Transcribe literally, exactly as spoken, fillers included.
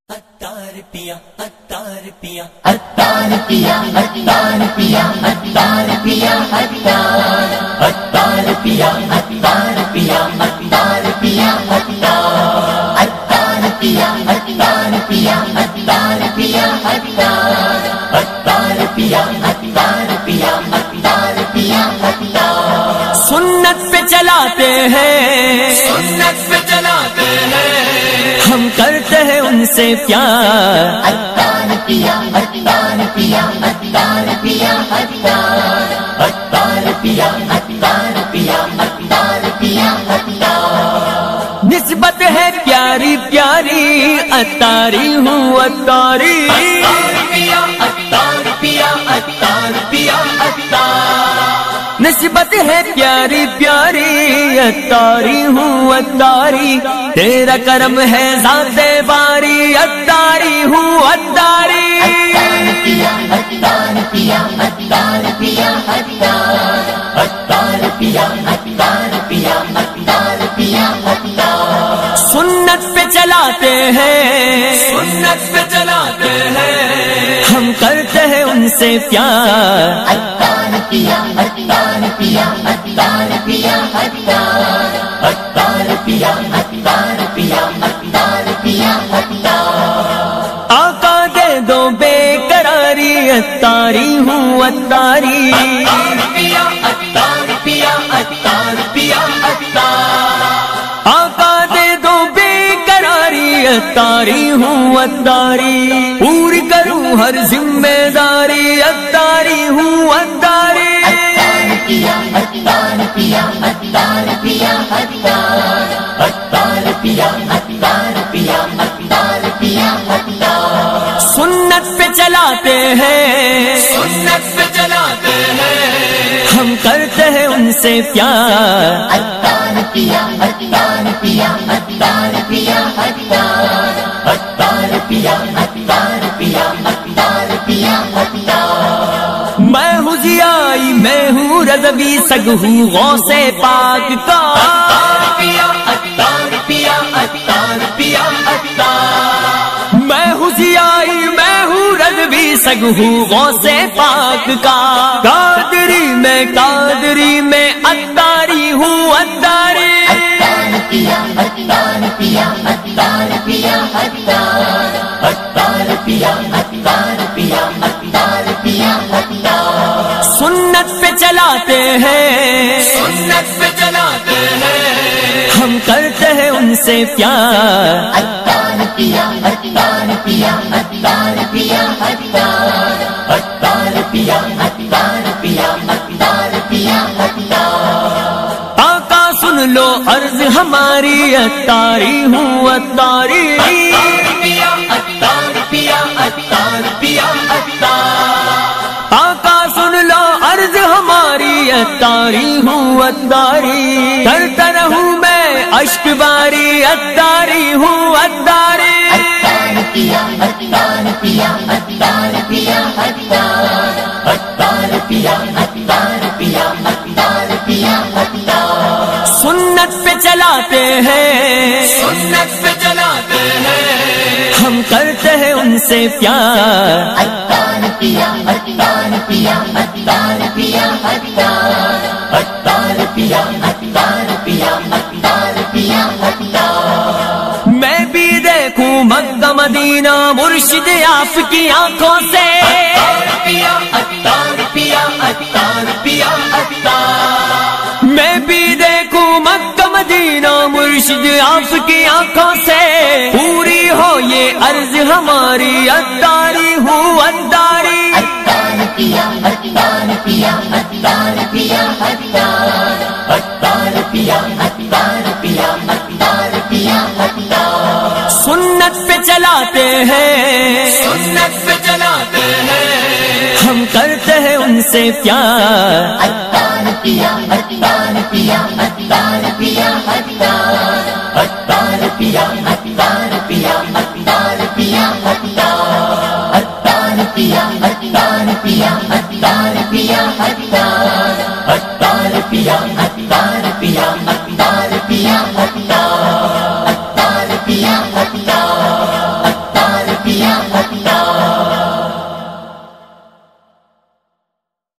اتار پیا اتار پیا اتار پیا اتار پیا اتار پیا اتار اتار پیا اتار پیا اتار پیا اتار اتار پیا اتار پیا اتار پیا اتار اتار پیا اتار پیا اتار پیا اتار سنت پہ چلاتے ہیں سنت پہ چلاتے ہیں ہم کرتے ہیں ان سے پیار اتار پیا اتار پیا اتار پیا اتار اتار پیا اتار پیا اتار پیا اتار نسبت ہے پیاری پیاری اتاری ہوں اتاری اتار پیا اتار پیا اتار پیا اتار نسبت ہے پیاری پیاری اتاری ہوں اتاری تیرا کرم ہے ذات باری اتاری ہوں اتاری اتار پیا اتار پیا اتار پیا اتار اتار پیا اتار پیا اتار پیا اتار سنت پہ چلاتے ہیں سنت پہ چلاتے ہیں ہم کرتے ہیں ان سے پیار اتار پیا اتار پیا اتار پیا اتار اتار پیا اتار پیا اتار پیا اتار آقا دے دو بے قراری اتاری ہوں اتاری اتار پیا اتار پیا اتار پیا اتار آقا دے دو بے قراری اتاری ہوں اتاری پوری کروں ہر ذمہ داری اتاری ہوں اتاری پیا اتار پیا اتار پیا اتار اتار پیا اتار پیا اتار پیا اتار سنت پہ چلاتے ہیں سنت پہ چلاتے ہیں ہم کرتے ہیں ان سے پیار اتار پیا اتار پیا اتار پیا اتار اتار پیا اتار پیا اتار پیا اتار میں ہوں ضیائی میں ہوں رضوی سگ ہوں غوث پاک کا اتار پیا اتار پیا اتار پیا اتار میں ہوں ضیائی میں ہوں رضوی سگ ہوں غوث پاک کا قادری میں قادری میں اتاری ہوں اتاری اتار پیا اتار پیا اتار پیا اتار اتار پیا اتار پیا اتار پیا اتار سنت پہ چلاتے ہیں سنت پہ چلاتے ہیں ہم کرتے ہیں ان سے پیار اتار پیا اتار پیا اتار پیا اتار اتار پیا اتار پیا اتار پیا اتار آقا سن لو عرض ہماری اتاری ہوں اتاری اتار پیا اتار پیا اتار پیا اتار آقا سن لو عرض ہماری اتاری ہوں اتاری کرتا رہوں میں اشک باری اتاری ہوں اتاری اتار پیا اتار پیا اتار پیا اتار اتار پیا اتار پیا اتار پیا اتار سنت پہ چلاتے ہیں سنت پہ چلاتے ہیں ہم کرتے ہیں ان سے پیار اتار پیا اتار پیا اتار پیا اتار اتار پیا اتار پیا اتار پیا اتار میں بھی دیکھوں مکہ مدینہ مرشد آپ کی آنکھوں سے اتار پیا اتار پیا اتار پیا اتار میں بھی دیکھوں مکہ مدینہ مرشد آپ کی آنکھوں سے پوری ہو یہ عرض ہماری اتاری ہوں اتاری اتار پیا اتار پیا اتار پیا اتار اتار پیا اتار پیا اتار پیا اتار سنت پہ چلاتے ہیں سنت پہ چلاتے ہیں ہم کرتے ہیں ان سے پیار اتار پیا اتار پیا اتار پیا اتار اتار پیا اتار پیا